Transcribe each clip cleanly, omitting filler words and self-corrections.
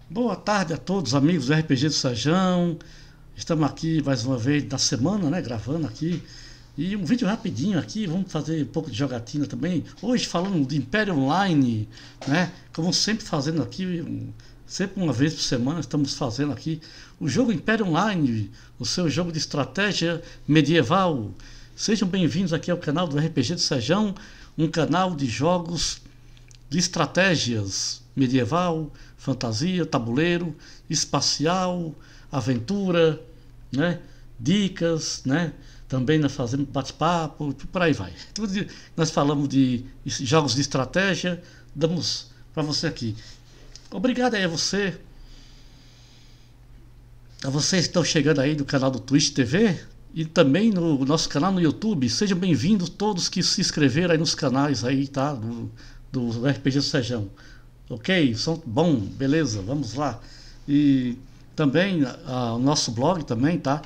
Boa tarde a todos, amigos do RPG do Serjão. Estamos aqui mais uma vez da semana, né? Gravando aqui. E um vídeo rapidinho aqui, vamos fazer um pouco de jogatina também. Hoje falando de Império Online, né? Como sempre fazendo aqui, sempre uma vez por semana estamos fazendo aqui o jogo Império Online, o seu jogo de estratégia medieval. Sejam bem-vindos aqui ao canal do RPG do Serjão, um canal de jogos de estratégias medieval, fantasia, tabuleiro, espacial, aventura, né? Dicas, né? Também nós fazemos bate-papo, por aí vai. Nós falamos de jogos de estratégia, damos para você aqui. Obrigado aí a vocês que estão chegando aí do canal do Twitch TV e também no nosso canal no YouTube. Sejam bem-vindos todos que se inscreveram aí nos canais aí, tá? Do RPG do Serjão. Ok? Som bom, beleza, vamos lá. E também o nosso blog também, tá?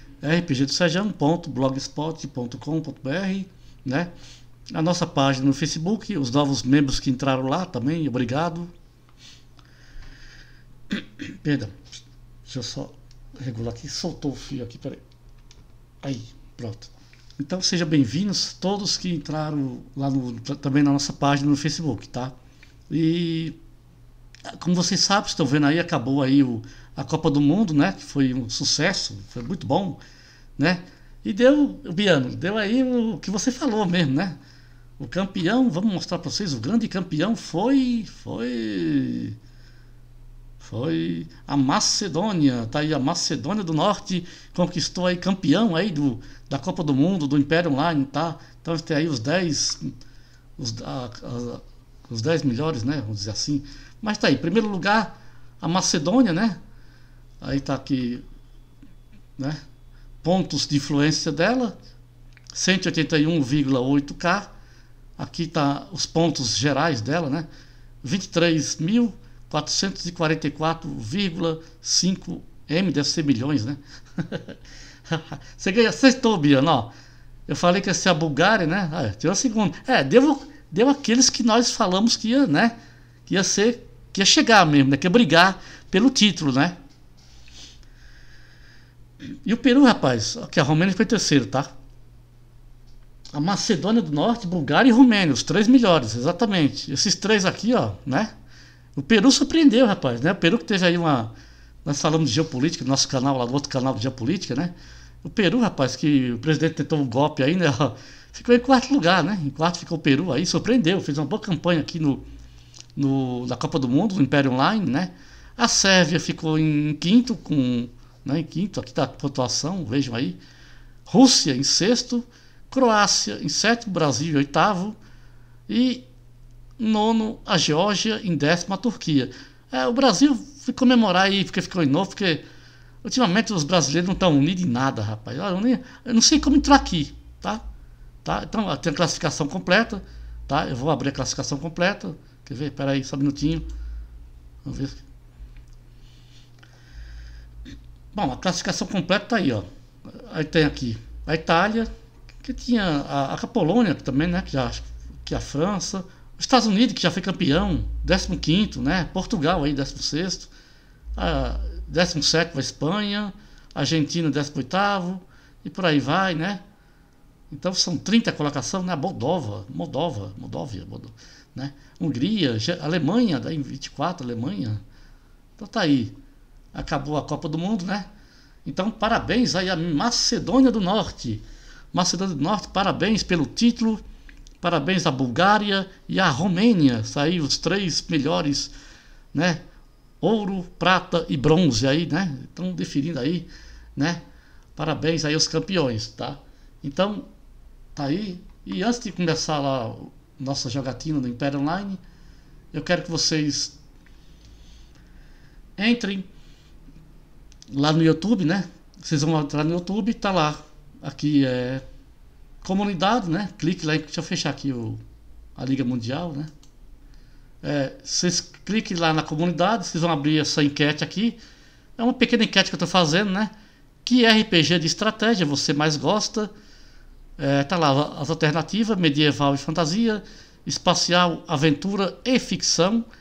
rpgdoserjão.blogspot.com.br, né? A nossa página no Facebook, os novos membros que entraram lá também, obrigado. Perdão, deixa eu só regular aqui, soltou o fio aqui, peraí. Aí, pronto. Então sejam bem-vindos todos que entraram lá também na nossa página no Facebook, tá? E como vocês sabem, estão vendo aí, acabou aí a Copa do Mundo, né? Que foi um sucesso, foi muito bom, né? E deu aí o que você falou mesmo, né? O campeão, vamos mostrar para vocês, o grande campeão foi a Macedônia, tá aí, a Macedônia do Norte conquistou aí campeão aí da Copa do Mundo, do Império Online, tá? Então tem aí os 10 melhores, né? Vamos dizer assim. Mas tá aí, em primeiro lugar, a Macedônia, né? Aí tá aqui, né? Pontos de influência dela, 181,8k. Aqui tá os pontos gerais dela, né? 23.444,5 M, deve ser milhões, né? Você ganha, acertou, Biano, ó. Eu falei que ia ser a Bulgária, né? Deu a segunda. Deu aqueles que nós falamos que ia, né? Que ia chegar mesmo, né? Que ia brigar pelo título, né? E o Peru, rapaz, aqui a Romênia foi terceiro, tá? A Macedônia do Norte, Bulgária e Romênia, os três melhores, exatamente. Esses três aqui, ó, né? O Peru surpreendeu, rapaz, né? O Peru que teve aí nós falamos de geopolítica, no nosso canal, lá do outro canal de geopolítica, né? O Peru, rapaz, que o presidente tentou um golpe aí, né? Ficou em quarto lugar, né? Em quarto ficou o Peru aí, surpreendeu, fez uma boa campanha aqui na Copa do Mundo, no Império Online, né? A Sérvia ficou em quinto, em quinto, aqui está a pontuação, vejam aí. Rússia em sexto, Croácia em sétimo, Brasil em oitavo e nono a Geórgia, em décimo a Turquia. O Brasil foi comemorar aí, porque ficou em novo, porque ultimamente os brasileiros não estão unidos em nada, rapaz. Eu não sei como entrar aqui, tá? Então tem a classificação completa, tá? Eu vou abrir a classificação completa. Quer ver? Espera aí, só um minutinho. Vamos ver. Bom, a classificação completa tá aí, ó. Aí tem aqui a Itália, que tinha a Polônia também, né? Que a França, os Estados Unidos, que já foi campeão, 15º, né? Portugal aí, 16º, 17º a Espanha, Argentina 18º, e por aí vai, né? Então são 30 colocações, né? Moldóvia, né? Hungria, Alemanha, daí 24, Alemanha. Então tá aí. Acabou a Copa do Mundo, né? Então parabéns aí a Macedônia do Norte. Macedônia do Norte, parabéns pelo título. Parabéns à Bulgária e à Romênia. Saiu os três melhores, né? Ouro, prata e bronze aí, né? Estão definindo aí, né? Parabéns aí aos campeões, tá? Então, tá aí. E antes de começar lá nossa jogatina do Império Online, eu quero que vocês entrem lá no YouTube, né? Vocês vão entrar no YouTube, tá lá. Aqui é comunidade, né? Clique lá, deixa eu fechar aqui a Liga Mundial, né? Vocês cliquem lá na comunidade, vocês vão abrir essa enquete aqui. É uma pequena enquete que eu tô fazendo, né? Que RPG de estratégia você mais gosta? Tá lá as alternativas: medieval e fantasia, espacial, aventura e ficção.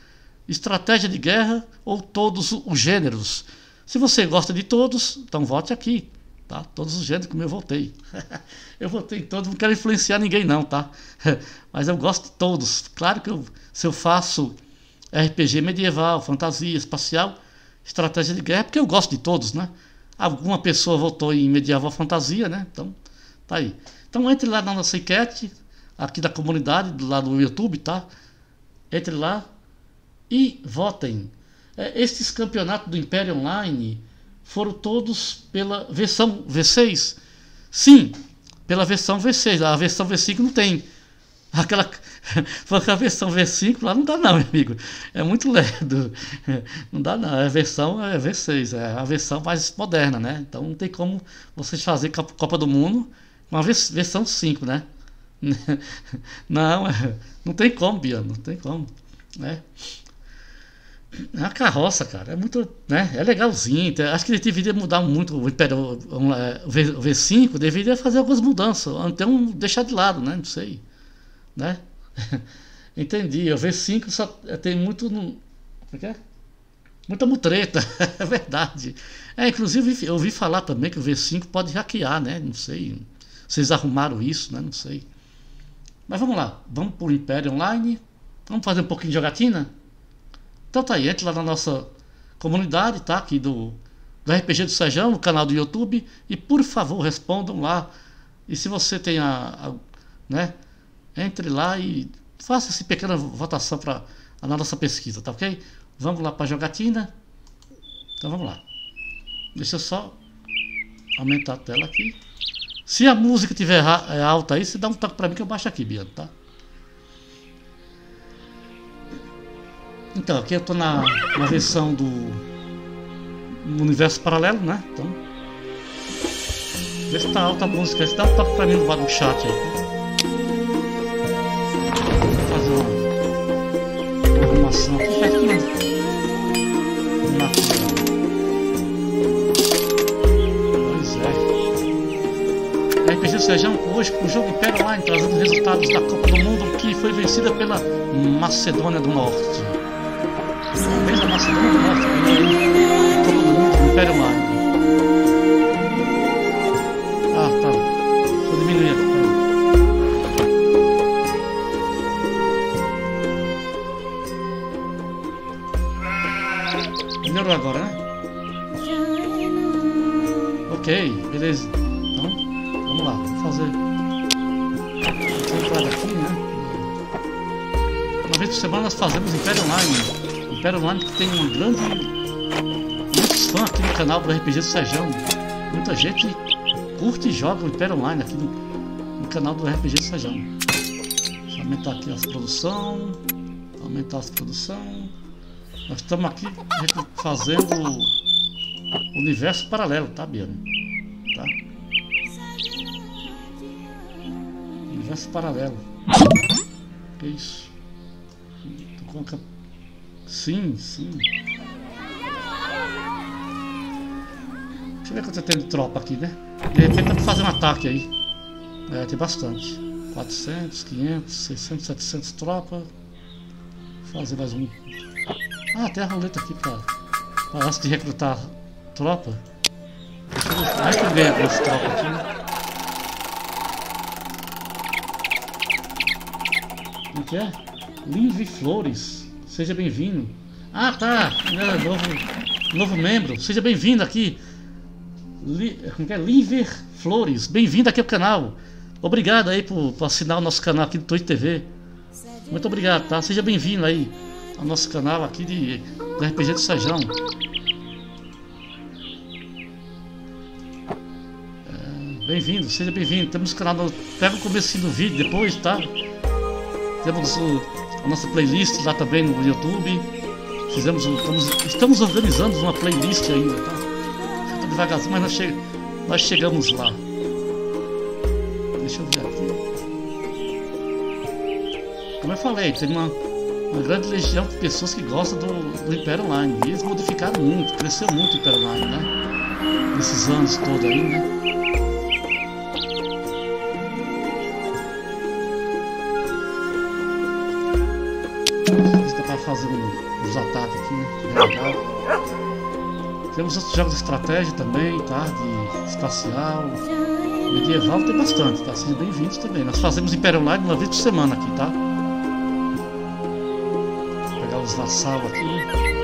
estratégia de guerra ou todos os gêneros. Se você gosta de todos, então vote aqui, tá? Todos os gêneros como eu votei. Eu votei em todos, não quero influenciar ninguém não, tá? Mas eu gosto de todos. Claro que se eu faço RPG medieval, fantasia, espacial, estratégia de guerra, porque eu gosto de todos, né? Alguma pessoa votou em medieval fantasia, né? Então, tá aí. Então entre lá na nossa enquete, aqui da comunidade, lá do YouTube, tá? Entre lá e votem. Estes campeonatos do Império Online foram todos pela versão V6? Sim, pela versão V6. A versão V5 não tem. Porque a versão V5 lá não dá não, meu amigo. É muito lerdo. Não dá não. A versão é V6. É a versão mais moderna, né? Então não tem como vocês fazer Copa do Mundo com a versão 5, né? Não, não tem como, Biano. Não tem como, né? É uma carroça, cara, é muito, né? É legalzinho. Acho que ele deveria mudar muito o Império, o V5 deveria fazer algumas mudanças, então deixar de lado, né? Não sei, né? Entendi. O V5 só tem muito, como é que é? Muita mutreta, é verdade. Inclusive eu ouvi falar também que o V5 pode hackear, né? Não sei. Vocês arrumaram isso, né? Não sei. Mas vamos lá, vamos pro Império Online. Vamos fazer um pouquinho de jogatina? Então tá aí, entre lá na nossa comunidade, tá? Aqui do RPG do Sejão, no canal do YouTube. E por favor, respondam lá. E se você tem né? Entre lá e faça essa pequena votação para a nossa pesquisa, tá ok? Vamos lá para a jogatina. Então vamos lá. Deixa eu só aumentar a tela aqui. Se a música estiver alta aí, você dá um toque para mim que eu baixo aqui, Biano, tá? Então, aqui eu tô na versão do universo paralelo, né? Então, vê se tá alta a música. Se dá um toque pra mim no chat aí. Vou fazer uma arrumação aqui pertinho. Pois é. RPG Sejão hoje com o jogo Império Online, trazendo resultados da Copa do Mundo que foi vencida pela Macedônia do Norte. Desde a Macedônia do Norte, a Copa do Mundo do Império Online. Tá. Vou diminuir aqui. Melhorou agora, né? Ok, beleza. Então, vamos lá. Vamos fazer. Vou entrar aqui, né? Uma vez por semana nós fazemos Império Online. Império Online que tem muitos fãs aqui no canal do RPG do Sejão. Muita gente curte e joga o Império Online aqui no canal do RPG do Sejão. Deixa eu aumentar aqui as produções. Aumentar as produções. Nós estamos aqui fazendo o universo paralelo, tá, Biano? Tá? Universo paralelo. Que isso? Tô com a... Sim. Deixa eu ver quanto eu tenho de tropa aqui, né? De repente dá pra fazer um ataque aí. Tem bastante. 400, 500, 600, 700 tropas. Vou fazer mais um. Tem a roleta aqui pra antes de recrutar tropa. Deixa eu ver. Acho que eu ganho algumas tropas aqui, né? Como que é? Live Flores. Seja bem-vindo. Tá. Novo membro. Seja bem-vindo aqui. Liver Flores. Bem-vindo aqui ao canal. Obrigado aí por assinar o nosso canal aqui do Twitch TV. Muito obrigado, tá? Seja bem-vindo aí ao nosso canal aqui do RPG do Sejão. Bem-vindo, seja bem-vindo. Temos o canal. Pega o comecinho do vídeo depois, tá? Temos a nossa playlist lá também no YouTube. Estamos organizando uma playlist ainda, tá? Fica devagarzinho, mas nós chegamos lá. Deixa eu ver aqui. Como eu falei, tem uma grande legião de pessoas que gostam do Império Online. E eles modificaram muito, cresceu muito o Império Online, né? Nesses anos todos aí, né? fazer uns ataques aqui, né? É legal. Temos outros jogos de estratégia também, tá? De espacial, medieval, tem bastante, tá? Sejam bem-vindos também. Nós fazemos Imperial Online uma vez por semana aqui, tá? Vou pegar os vassalos aqui.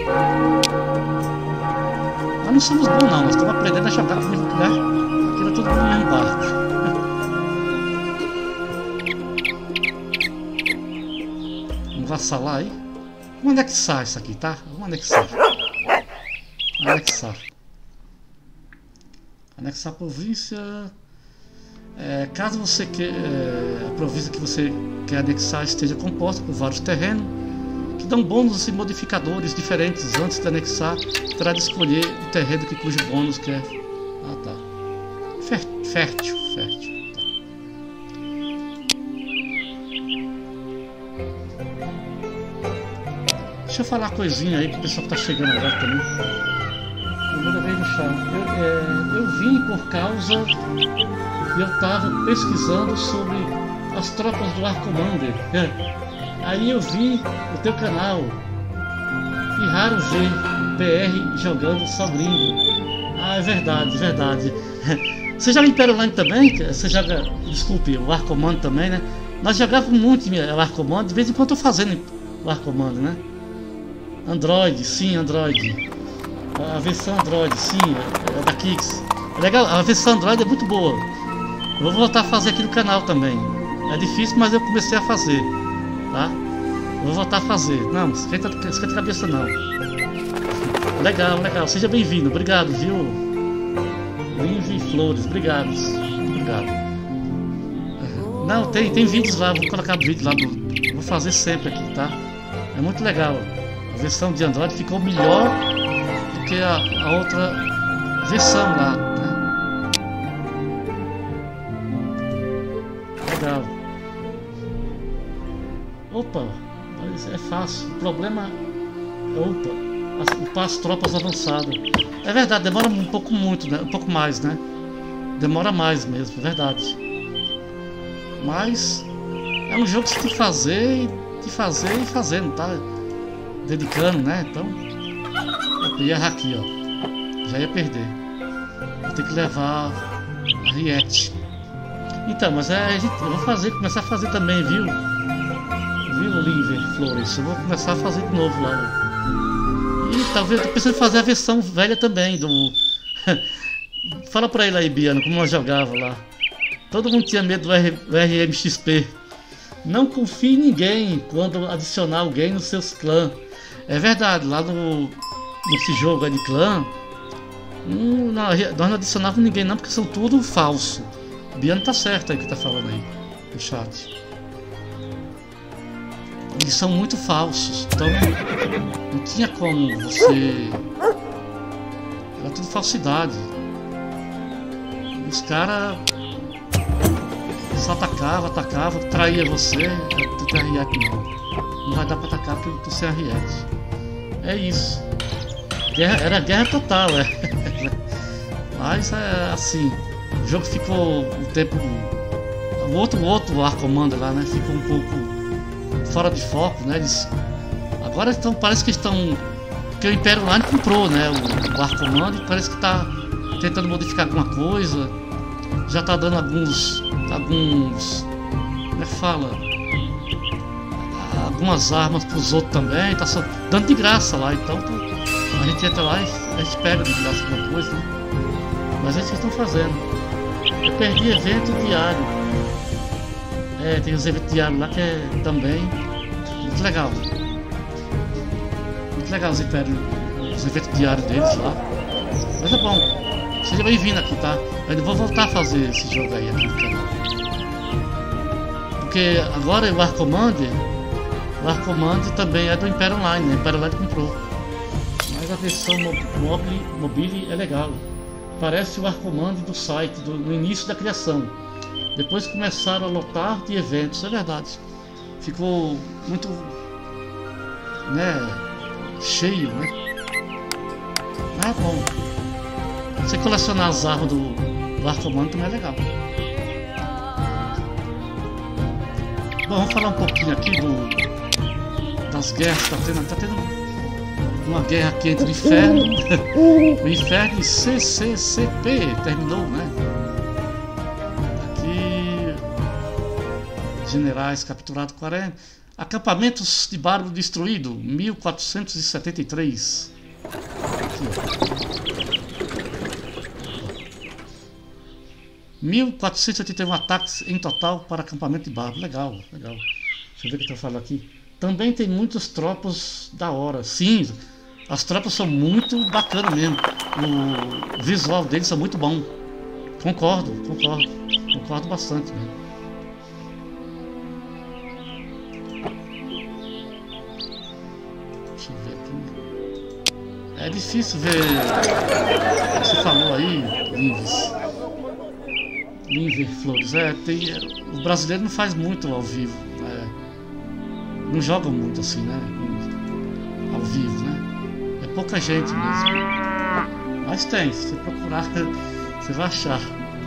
Nós não somos bons não, nós estamos aprendendo a jogar com, né? Aquilo é tudo no mesmo barco. Vamos vassalar aí. Vamos anexar isso aqui, tá? Vamos anexar. Anexar a província. Caso você a província que você quer anexar esteja composta por vários terrenos que dão bônus e modificadores diferentes, antes de anexar, terá de escolher o terreno cujo bônus quer. Ah, tá. Fértil. Tá. Deixa eu falar uma coisinha aí pro pessoal que tá chegando agora também. Primeira vez no chá. Eu vim por causa. Eu tava pesquisando sobre as tropas do War Commander. Aí eu vi o teu canal. E raro ver PR jogando só gringo. Ah, é verdade. Você joga Imperial Online também? Você joga. Desculpe, o War Commander também, né? Nós jogávamos muito o War Commander, de vez em quando eu tô fazendo o War Commander, né? Android, sim, Android. A versão Android, sim, é da Kix. É legal, a versão Android é muito boa. Eu vou voltar a fazer aqui no canal também. É difícil, mas eu comecei a fazer, tá? Eu vou voltar a fazer. Não, esquenta a cabeça não. Legal. Seja bem-vindo. Obrigado, viu? Live Flores, obrigado. Não, tem vídeos lá, vou colocar vídeo lá. Vou fazer sempre aqui, tá? É muito legal. A versão de Android ficou melhor do que a outra versão lá, né? Legal. Opa, é fácil. O problema é upar as tropas avançadas. É verdade, demora um pouco mais, né? Demora mais mesmo, é verdade. Mas é um jogo que você tem que fazer e fazendo, tá? Dedicando, né? Então eu ia errar aqui, ó. Já ia perder. Vou ter que levar a Riete. Então, mas eu vou começar a fazer também, viu? Viu, Liver Flores? Eu vou começar a fazer de novo lá. E talvez eu tô pensando em fazer a versão velha também do. Fala pra ele aí, Biano, como eu jogava lá. Todo mundo tinha medo do RMXP. Não confie em ninguém quando adicionar alguém nos seus clãs. É verdade, lá nesse jogo aí de clã, nós não adicionávamos ninguém não, porque são tudo falso. O Biano tá certo aí que tá falando aí no chat. Eles são muito falsos, então não tinha como você. Era tudo falsidade. Os caras só atacava, traía você, tu tem Ariete não vai dar pra atacar porque tu sem Ariete. É isso. Era guerra total, Mas é assim, o jogo ficou um tempo. O outro War Commander lá, né? Ficou um pouco fora de foco, né? Agora parece que estão. Porque o Imperial Online comprou, né? O War Commander parece que tá tentando modificar alguma coisa. Já tá dando alguns. Como é que fala? Algumas armas pros outros também, tá só dando de graça lá, então a gente entra lá e a gente pega de graça alguma coisa, né? Mas é isso que estão fazendo. Eu perdi evento diário. Tem os eventos diários lá que é também muito legal. Muito legal os eventos diários deles lá. Mas é bom. Seja bem-vindo aqui, tá? Eu vou voltar a fazer esse jogo aí aqui no canal. Porque agora o War Commander também é do Imperial Online, né? O Imperial Online comprou. Mas a versão mobile é legal. Parece o War Commander do site, no início da criação. Depois começaram a lotar de eventos, é verdade. Ficou muito, né, cheio, né? Ah, bom. Você colecionar as armas do War Commander também é legal. Bom, vamos falar um pouquinho aqui das guerras, tá tendo uma guerra aqui entre o inferno, o inferno e CCCP, terminou, né? Aqui, generais capturados 40, acampamentos de bárbaro destruído, 1473. Aqui, ó. 1481 ataques em total para acampamento de bárbaro. Legal, legal. Deixa eu ver o que eu falo aqui. Também tem muitas tropas da hora. Sim, as tropas são muito bacanas mesmo. O visual deles é muito bom. Concordo bastante mesmo. Deixa eu ver aqui. É difícil ver. Você falou aí, Linver Flores. O brasileiro não faz muito ao vivo. Não joga muito assim, né? Ao vivo, né? É pouca gente mesmo. Mas tem, se você procurar, você vai achar.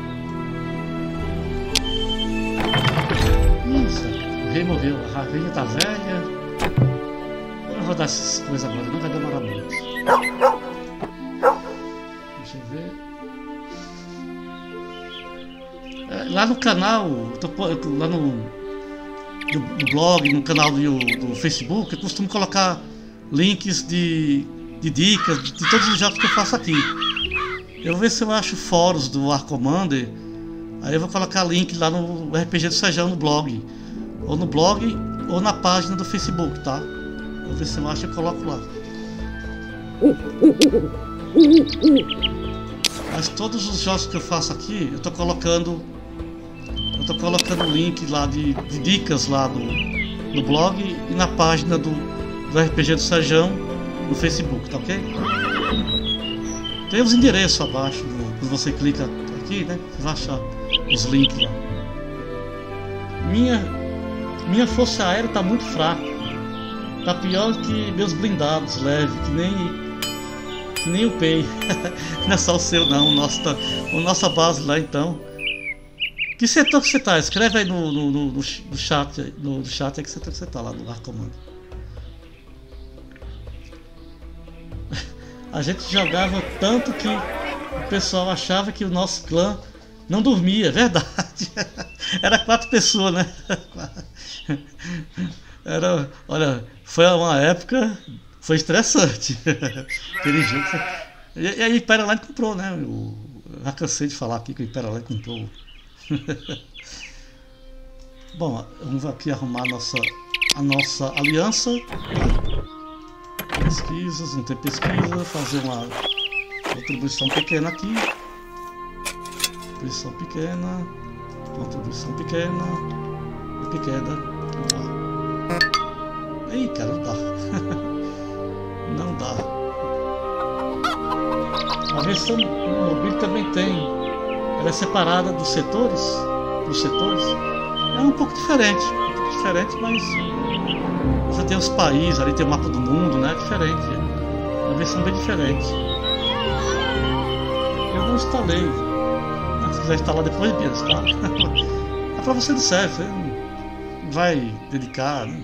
Isso, o rei morreu, a rainha tá velha. Eu não vou dar essas coisas agora, não vai demorar muito. Deixa eu ver. Lá no canal, lá no blog, no canal do Facebook, eu costumo colocar links de dicas de todos os jogos que eu faço aqui. Eu vou ver se eu acho fóruns do War Commander. Aí eu vou colocar link lá no RPG do Sejão no blog. Ou no blog ou na página do Facebook, tá? Vou ver se eu acho e coloco lá. Mas todos os jogos que eu faço aqui, eu tô colocando o link lá de dicas lá no blog e na página do RPG do Sejão no Facebook, tá ok? Tem os endereços abaixo, quando você clica aqui, né? Você vai achar os links lá. Minha força aérea tá muito fraca. Tá pior que meus blindados leves, que nem o PEI. Não é só o seu não, a nossa base lá então. Que setor que você tá? Escreve aí no chat, no chat é que setor que você tá lá no War Commander. A gente jogava tanto que o pessoal achava que o nosso clã não dormia, é verdade. Era 4 pessoas, né? Olha, foi uma época, foi estressante. Aquele jogo foi... E aí o Imperial Line comprou, né? Eu já cansei de falar aqui que o Imperial Line comprou. Bom, vamos aqui arrumar a nossa aliança. Pesquisas, não tem pesquisa, fazer uma contribuição pequena aqui. Contribuição pequena. Ih, cara, não dá. Não dá. A versão mobile também tem. Ela é separada dos setores. É um pouco diferente, mas você tem os países, ali tem o mapa do mundo, né? É diferente. É uma versão bem diferente. Eu não instalei. Mas se quiser instalar depois, Bia, instala. É pra você não serve, você não vai dedicar, né?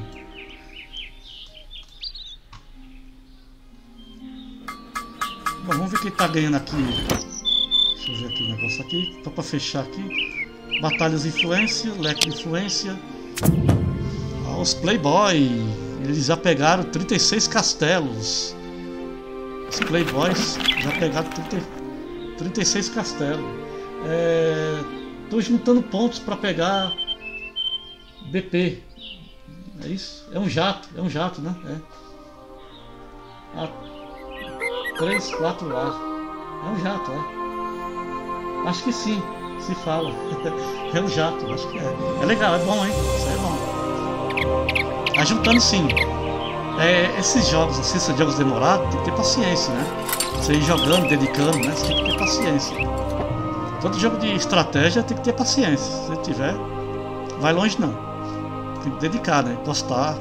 Bom, vamos ver quem tá ganhando aqui. Deixa eu ver aqui o negócio aqui. Só pra fechar aqui. Batalhas de influência, leque de influência. Os Playboy, eles já pegaram 36 castelos. Os Playboys já pegaram 36 castelos. Tô juntando pontos para pegar BP. É isso? É um jato, né? 3, 4 lá. É um jato, Acho que sim, se fala. É um jato, acho que é. É legal, é bom, hein? Isso é bom. Tá juntando sim. Esses jogos, assim, são jogos demorados, tem que ter paciência, né? Você ir jogando, dedicando, né? Você tem que ter paciência. Todo jogo de estratégia tem que ter paciência. Se você tiver, vai longe não. Tem que dedicar, né? Gostar.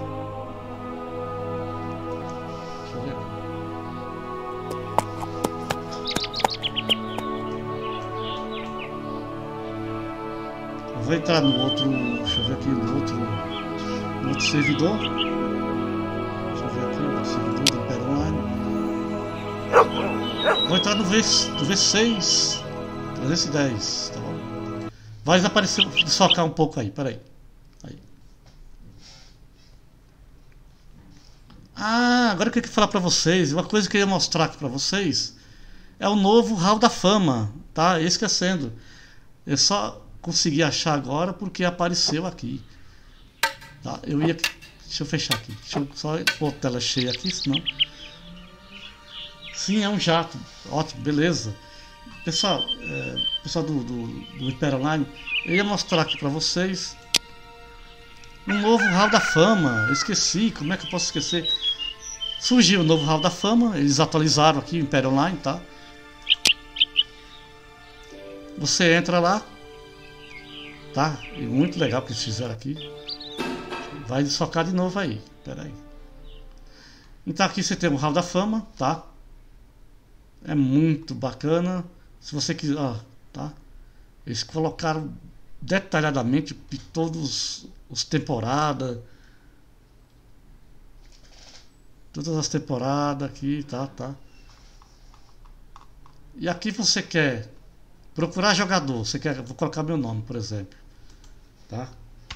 Deixa eu ver. Eu vou entrar no outro. Deixa eu ver aqui no outro servidor. Vou entrar no V6 310, tá bom? Vai desaparecer, desfocar um pouco aí, peraí. Aí. Ah, agora eu queria falar pra vocês, uma coisa que eu ia mostrar aqui pra vocês é o novo Hall da Fama, tá? Esquecendo. Eu só consegui achar agora porque apareceu aqui. Tá? Eu ia... Deixa eu fechar aqui. Deixa eu só pôr a tela cheia aqui, senão... Sim, é um jato. Ótimo, beleza. Pessoal, pessoal do Hyper Online, eu ia mostrar aqui pra vocês um novo Hall da Fama. Eu esqueci, como é que eu posso esquecer? Surgiu o novo Hall da Fama, eles atualizaram aqui o Hyper Online, tá? Você entra lá, tá? E muito legal o que eles fizeram aqui. Vai desfocar de novo aí, pera aí. Então aqui você tem o Hall da Fama, tá? É muito bacana. Se você quiser, ó, tá? Eles colocaram detalhadamente de todos os temporadas. Todas as temporadas aqui, tá? E aqui você quer procurar jogador. Você quer, vou colocar meu nome, por exemplo, tá?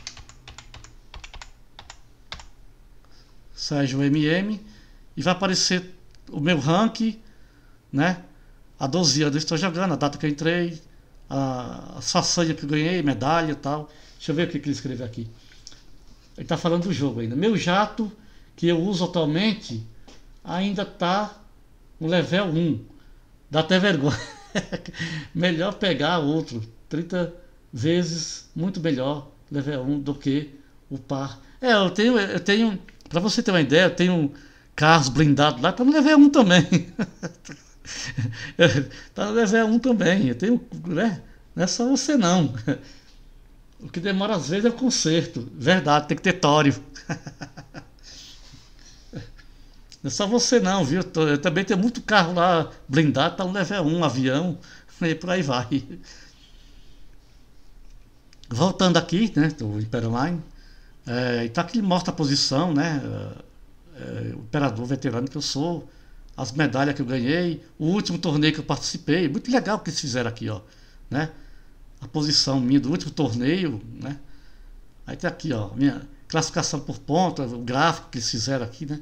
Sérgio MM, e vai aparecer o meu ranking, né? Há 12 anos eu estou jogando, a data que eu entrei, a façanha que eu ganhei, medalha e tal. Deixa eu ver o que ele escreveu aqui. Ele está falando do jogo ainda. Meu jato, que eu uso atualmente, ainda está no level 1. Dá até vergonha. Melhor pegar outro. 30 vezes muito melhor level 1 do que o par. Eu tenho, pra você ter uma ideia, eu tenho carros blindados lá, tá no level 1 também. Tá no level 1 também. Eu tenho, né? Não é só você não. O que demora às vezes é o conserto. Verdade, tem que ter tório. Não é só você não, viu? Eu também tenho muito carro lá blindado, tá no level 1, avião, e por aí vai. Voltando aqui, né, do Hyper Online, então aqui mostra a posição, né, o operador veterano que eu sou, as medalhas que eu ganhei, o último torneio que eu participei, muito legal o que eles fizeram aqui, ó, né, a posição minha do último torneio, né, aí tem aqui, ó, minha classificação por ponto, o gráfico que eles fizeram aqui, né.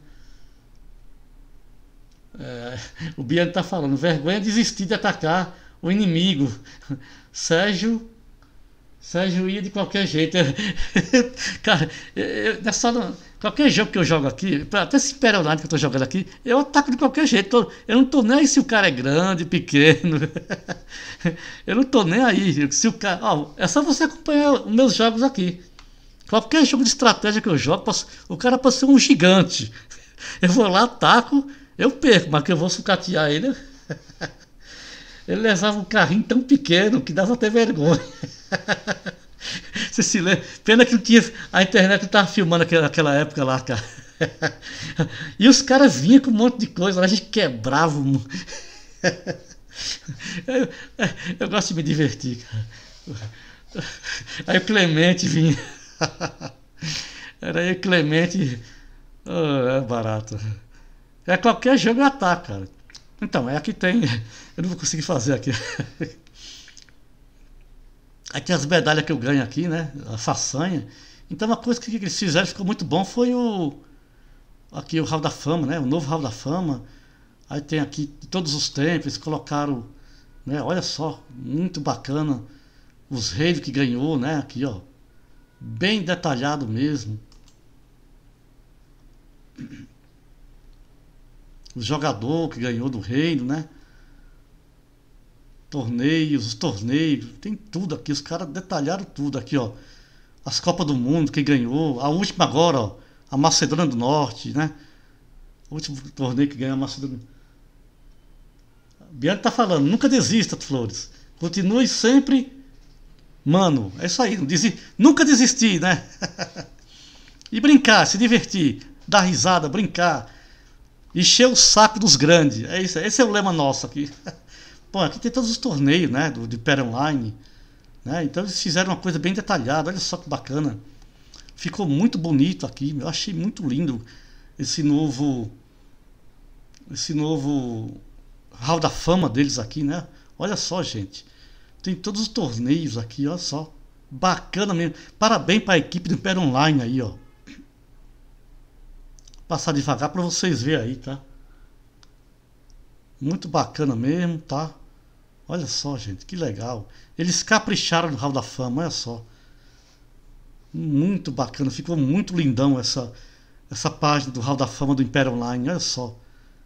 O Biano tá falando, vergonha de desistir de atacar o inimigo. Sérgio ia de qualquer jeito. Cara, qualquer jogo que eu jogo aqui, até esse Imperial Online que eu tô jogando aqui, eu ataco de qualquer jeito. Eu não tô nem aí se o cara é grande, pequeno. Eu não tô nem aí. Se o cara, ó, é só você acompanhar os meus jogos aqui. Qualquer jogo de estratégia que eu jogo, o cara pode ser um gigante. Eu vou lá, ataco, eu perco, mas que eu vou sucatear ele. Ele levava um carrinho tão pequeno que dava até vergonha. Você se lembra? Pena que não tinha. A internet não estava filmando aquela época lá, cara. E os caras vinham com um monte de coisa, a gente quebrava. Eu gosto de me divertir, cara. Aí o Clemente vinha. Era aí o Clemente. Oh, é barato. É qualquer jogo eu ataco, cara. Então, aqui tem. Eu não vou conseguir fazer aqui. Aqui as medalhas que eu ganho aqui, né? A façanha. Então uma coisa que eles fizeram ficou muito bom foi aqui o Hall da Fama, né? O novo Hall da Fama. Aí tem aqui de todos os tempos, eles colocaram, né? Olha só, muito bacana. Os reis que ganhou, né? Aqui, ó. Bem detalhado mesmo. O jogador que ganhou do reino, né? Torneios, os torneios, tem tudo aqui, os caras detalharam tudo aqui, ó. As Copas do Mundo, quem ganhou, a última agora, ó, a Macedônia do Norte, né? O último torneio que ganhou a Macedônia. Bianca tá falando, nunca desista, Flores. Continue sempre, mano, é isso aí, nunca desistir, né? E brincar, se divertir, dar risada, brincar. Encher o saco dos grandes. É isso, esse é o lema nosso aqui. Pô, aqui tem todos os torneios, né? Do Hyper Online. Né? Então eles fizeram uma coisa bem detalhada. Olha só que bacana. Ficou muito bonito aqui. Eu achei muito lindo esse novo hall da fama deles aqui, né? Olha só, gente. Tem todos os torneios aqui, olha só. Bacana mesmo. Parabéns para a equipe do Império Online aí, ó. Passar devagar para vocês verem aí, tá? Muito bacana mesmo, tá? Olha só, gente, que legal. Eles capricharam no hall da fama, olha só. Muito bacana, ficou muito lindão essa página do hall da fama do Império Online, olha só.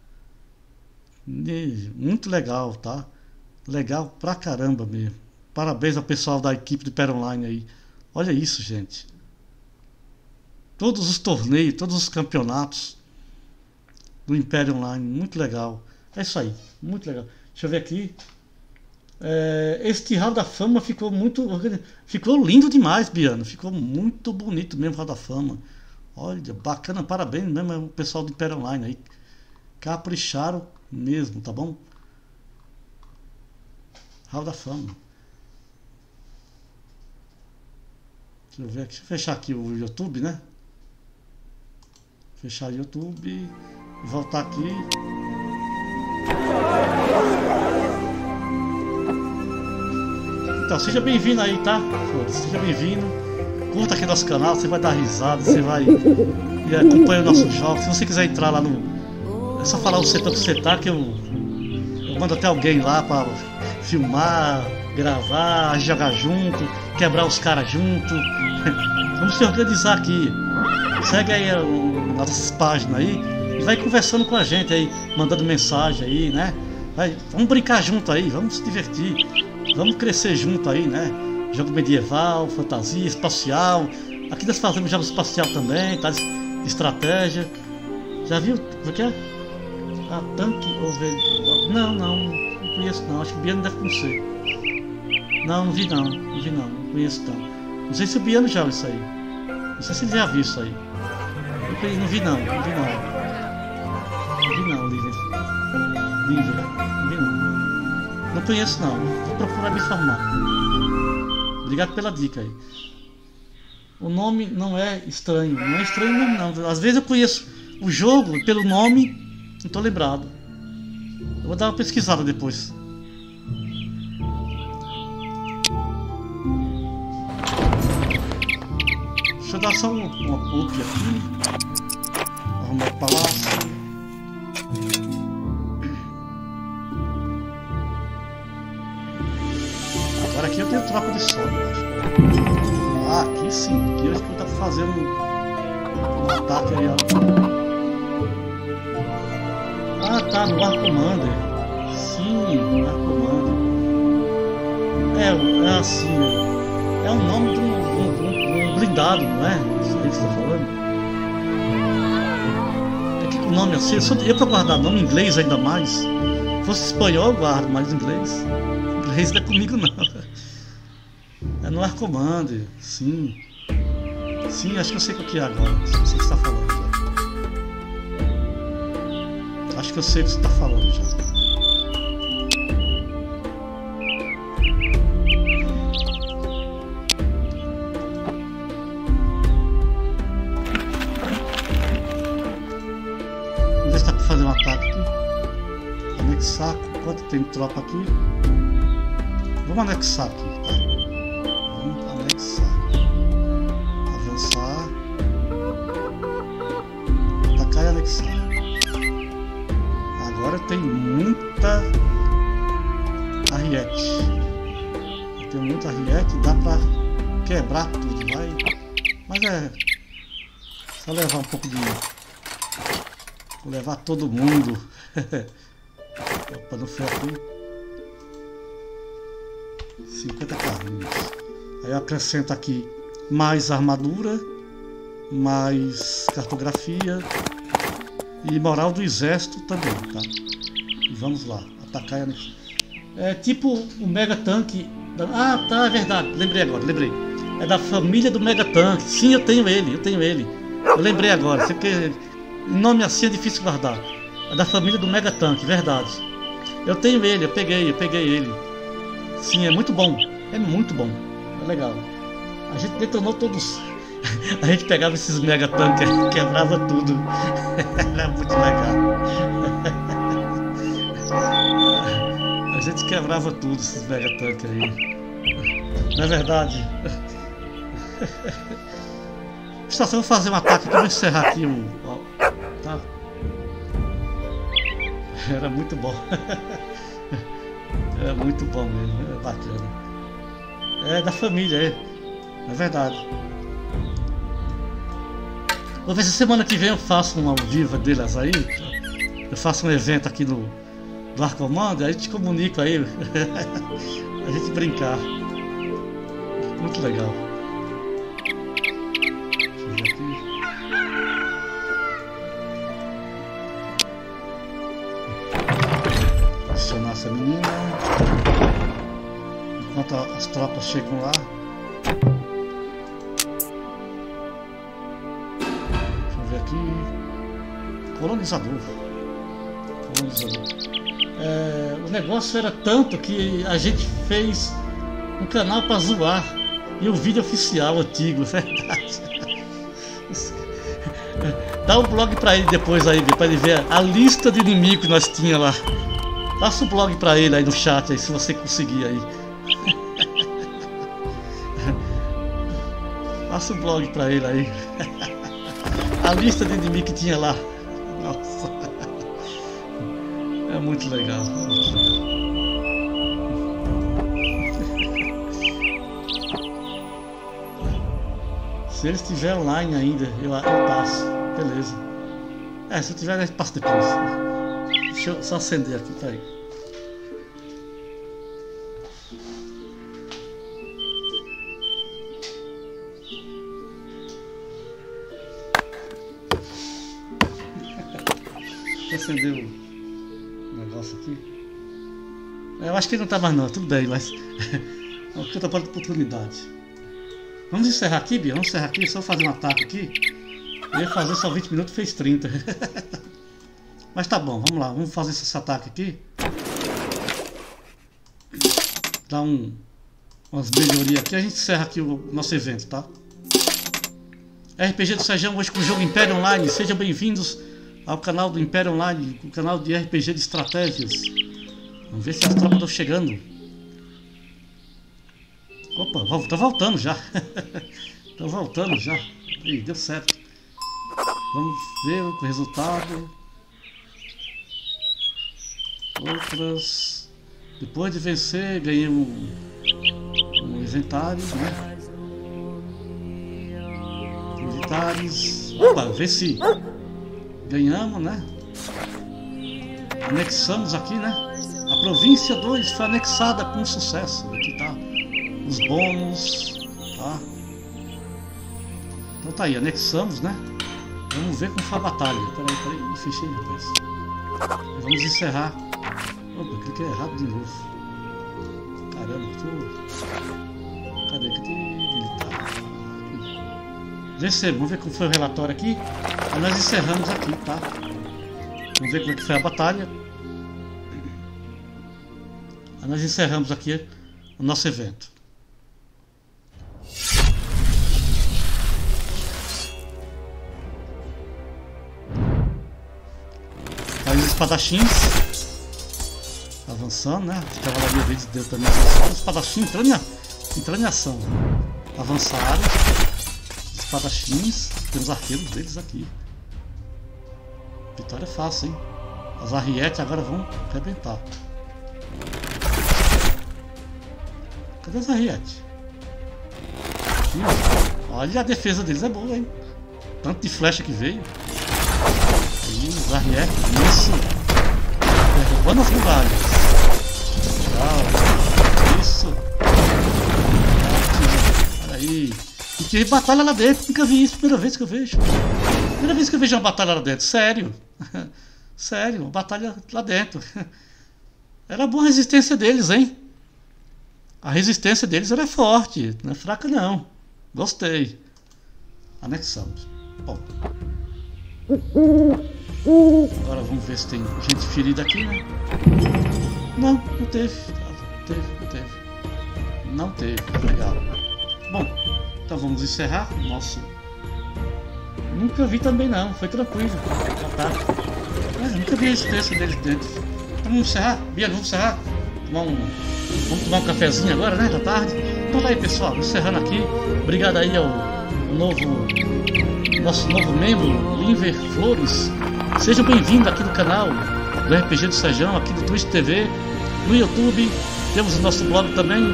Muito legal, tá? Legal pra caramba mesmo. Parabéns ao pessoal da equipe do Império Online aí. Olha isso, gente. Todos os torneios, todos os campeonatos do Império Online, muito legal. É isso aí, muito legal. Deixa eu ver aqui. Este hall da fama ficou muito... Ficou lindo demais, Biano. Ficou muito bonito mesmo o hall da fama. Olha, bacana, parabéns mesmo ao pessoal do Império Online aí. Capricharam mesmo, tá bom? Hall da fama. Deixa eu ver aqui, deixa eu fechar aqui o YouTube, né? Fechar o YouTube e voltar aqui. Então, seja bem-vindo aí, tá? Seja bem-vindo. Curta aqui nosso canal, você vai dar risada, você vai e acompanha nossos jogos. Se você quiser entrar lá no... É só falar o setor que você tá, que eu mando até alguém lá pra filmar, gravar, jogar junto, quebrar os caras junto. Vamos se organizar aqui. Segue aí nossas páginas aí e vai conversando com a gente aí, mandando mensagem aí, né? Vamos brincar junto aí, vamos se divertir, vamos crescer junto aí, né? Jogo medieval, fantasia, espacial. Aqui nós fazemos jogo espacial também, tá? Estratégia. Já viu? O que é? Ah, tanque ou velho? Não conheço não, acho que o Biano deve conhecer. Não vi não conheço não. Não sei se o Biano já viu isso aí. Não sei se ele já viu isso aí. Não vi não, Lívia. Não conheço não, vou procurar me informar. Obrigado pela dica aí. O nome não é estranho mesmo não. Às vezes eu conheço o jogo pelo nome, não tô lembrado. Eu vou dar uma pesquisada depois. Deixa eu dar só uma up aqui. Arrumar o palácio. Agora aqui eu tenho tropa de sol, eu acho. Ah, aqui sim. Aqui eu acho que eu tô fazendo um ataque aí, ó. Ah, tá, no War Commander. Sim, no War Commander. É assim. É o nome de um blindado, não é? Isso aí que você tá falando? O nome assim, eu pra guardar nome em inglês ainda mais. Se fosse espanhol eu guardo, mas inglês não é comigo não. É no War Commander, sim. Sim, acho que eu sei o que é agora. Não sei o que você está falando já. Acho que eu sei o que você está falando já. Vamos ver se dá para fazer um ataque aqui. Anexar, quanto tem tropa aqui? Vamos anexar aqui, tá? Vamos anexar. Avançar. Atacar e anexar. Agora tem muita arriete. Tem muita arriete, dá pra quebrar tudo, vai. Mas é só levar um pouco de... Vou levar todo mundo. Opa, não foi aqui. 50 carrinhos. Aí eu acrescento aqui mais armadura, mais cartografia e moral do exército também, tá? E vamos lá, atacar e anexar. É tipo o Mega Tanque. Ah, tá, é verdade. Lembrei agora, lembrei. É da família do Mega Tanque. Sim, eu tenho ele. Eu lembrei agora. Porque nome assim é difícil guardar. É da família do Mega Tanque, verdade. Eu tenho ele, eu peguei ele. Sim, é muito bom. É muito bom. É legal. A gente detonou todos. A gente pegava esses Mega Tanques, quebrava tudo. Era muito legal. A gente quebrava tudo, esses Vegatank aí. Não é verdade? Só se eu vou fazer um ataque aqui, vou encerrar aqui o. Ó, tá? Era muito bom. Era muito bom mesmo, é bacana. É da família, é verdade. Vou ver se semana que vem eu faço um ao vivo deles aí. Eu faço um evento aqui no Dark Command, aí a gente comunica aí. A gente brincar. Muito legal. Deixa eu ver aqui. Adicionar essa menina. Enquanto as tropas chegam lá. Deixa eu ver aqui. Colonizador. O negócio era tanto que a gente fez um canal pra zoar. E o vídeo oficial antigo, verdade. Dá um blog pra ele depois aí, pra ele ver a lista de inimigos que nós tinha lá. Passa o blog pra ele aí no chat aí, se você conseguir aí. Passa o blog pra ele aí. A lista de inimigos que tinha lá. Nossa. É muito legal. É muito legal. Se ele estiver online ainda, eu passo. Beleza. Se eu tiver, eu passo depois. Deixa eu só acender aqui, tá aí. Acender o negócio aqui. Eu acho que ele não tá mais não, tudo bem, mas aqui eu tô para oportunidade. Vamos encerrar aqui, Bia? Vamos encerrar aqui, só fazer um ataque aqui. Eu ia fazer só 20 minutos, fez 30. Mas tá bom, vamos lá, vamos fazer esse ataque aqui. Dar umas melhorias aqui, a gente encerra aqui o nosso evento, tá? RPG do Sérgio hoje com o jogo Império Online, sejam bem-vindos ao canal do Império Online, o canal de RPG de estratégias. Vamos ver se as tropas estão chegando. Opa, tá voltando já. Tá voltando já. Ih, deu certo. Vamos ver o resultado. Outras. Depois de vencer, ganhei um inventário, né? Inventários. Opa, venci. Ganhamos, né? Anexamos aqui, né? A província 2 foi anexada com sucesso. Aqui tá os bônus, tá? Então tá aí, anexamos, né? Vamos ver como foi a batalha. Peraí, fechei depois. Vamos encerrar. Opa, cliquei errado de novo. Caramba, Cadê? Militar. Vencemos, vamos ver como foi o relatório aqui. Aí nós encerramos aqui, tá? Vamos ver como é que foi a batalha. Aí nós encerramos aqui o nosso evento. Aí os espadachins avançando, né? A cavalaria deles deu também avançando. Os espadachins entrando em ação. Avançaram. Espadachins, temos arqueiros deles aqui. Vitória fácil, hein? As arrietes agora vão arrebentar. Cadê as arrietes? Aqui, ó. Olha, a defesa deles é boa, hein? Tanto de flecha que veio. Aí, os arrietes, isso. Derrubando as muralhas. Legal. Isso. Olha aí. E teve batalha lá dentro, nunca vi isso, primeira vez que eu vejo. Primeira vez que eu vejo uma batalha lá dentro, sério. Sério, uma batalha lá dentro. Era boa a resistência deles, hein? A resistência deles era forte, não é fraca não. Gostei. Anexamos. Bom. Agora vamos ver se tem gente ferida aqui, né? Não teve. Não teve, legal. Bom, então vamos encerrar o nosso... Nunca vi também não, foi tranquilo. Nunca vi a existência deles dentro. Então vamos encerrar? Bia, vamos encerrar? vamos tomar um cafezinho agora, né, da tarde. Então vai, pessoal, encerrando aqui. Obrigado aí ao nosso novo membro, Linver Flores. Seja bem-vindo aqui no canal do RPG do Serjão, aqui do Twitch TV, no YouTube. Temos o nosso blog também,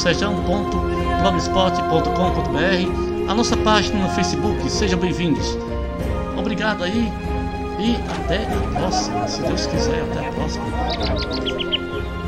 rpgserjão.blogspot.com.br, a nossa página no Facebook. Sejam bem-vindos. Obrigado aí e até a próxima, se Deus quiser, até a próxima.